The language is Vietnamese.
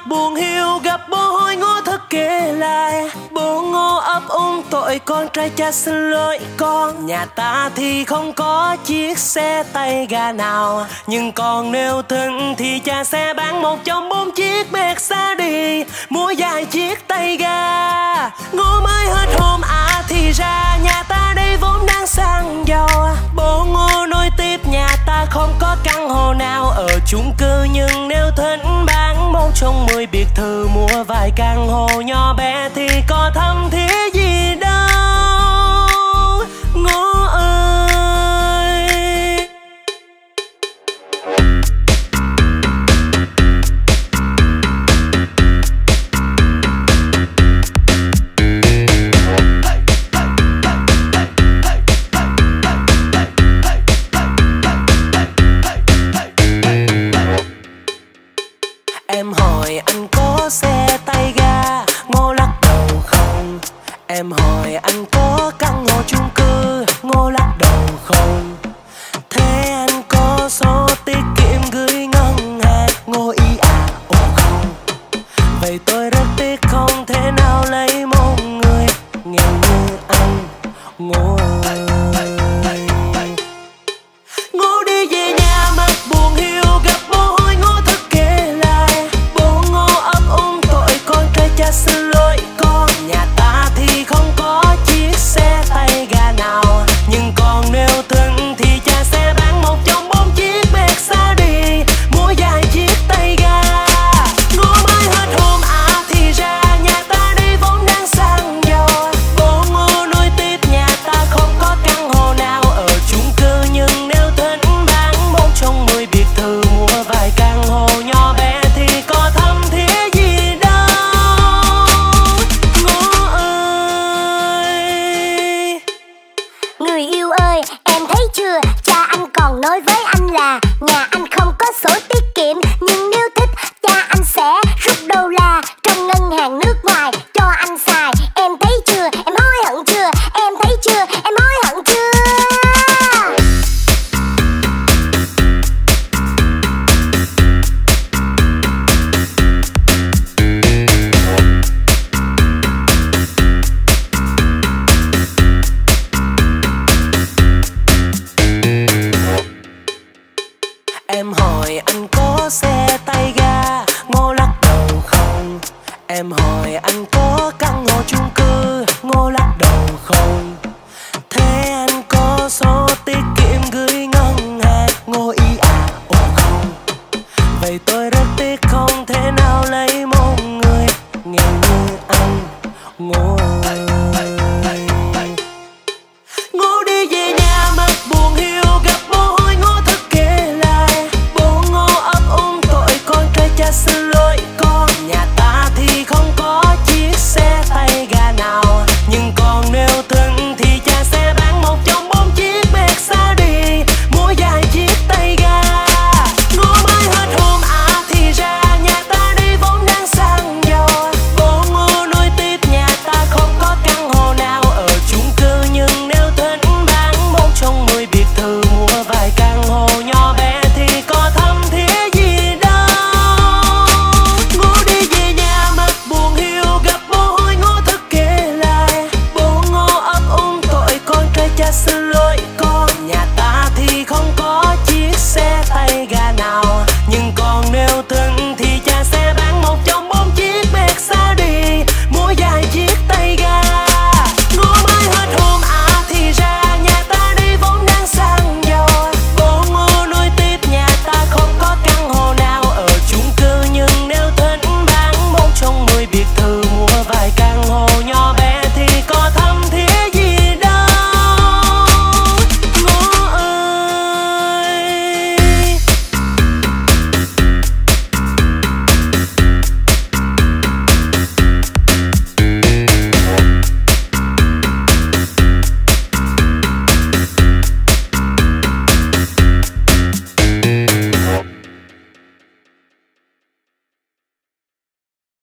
buồn hiu gặp bố hối ngó thức kể lại. Bố Ngô ấp úng tội con trai cha xin lỗi con. Nhà ta thì không có chiếc xe tay ga nào, nhưng còn nếu thịnh thì cha sẽ bán một trong 4 chiếc Mercedes mua vài chiếc tay ga. Ngô mới hết hồn thì ra nhà ta đây vốn đang sang giàu. Bố Ngô nói tiếp nhà ta không có căn hộ nào ở chung cư, nhưng nếu thịnh bán một trong 10 biệt thự mua vài căn hộ nhỏ bé thì có thâm thiết gì đâu Ngô ơi. Em hỏi anh có xe tay ga, Ngô lắc đầu không. Em hỏi anh có căn hộ chung cư, Ngô lắc đầu không. Thế anh có số tiết kiệm gửi ngân hàng, Ngô ý ồ không. Vậy tôi rất tiếc không thể nào lấy một người nghèo như anh, Ngô ơi. Ngô đi về nhà mặt buồn hiu gặp bố hối Ngô thức kể lại. Bố Ngô ấp úng tội con trai cha xin lỗi con. Nhà ta thì không có chiếc xe tay ga nào, nhưng còn nếu thịnh thì cha sẽ bán một trong 4 chiếc Mercedes mua vài chiếc tay ga. Ngô mới hết hồn thì ra nhà ta đây vốn đang sang giàu. Bố Ngô nói tiếp nhà ta không có căn hộ nào ở chung cư, nhưng nếu thịnh bán một trong 10 biệt thự mua vài căn hộ nhỏ bé thì có thâm thiết gì đâu Ngô ơi. Người yêu ơi, em thấy chưa, cha anh còn nói với anh là nhà anh không có sổ tiết kiệm, nhưng nếu thích cha anh sẽ rút đô la trong ngân hàng nước ngoài cho anh xài. Em thấy chưa, em hối hận chưa, em thấy chưa, em hối hận chưa. Em hỏi anh có xe tay ga, Ngô lắc đầu không. Em hỏi anh có căn hộ chung cư, Ngô lắc đầu không. Thế anh có số tiết kiệm gửi ngân hàng, Ngô ý ồ không. Vậy tôi rất tiếc không thể nào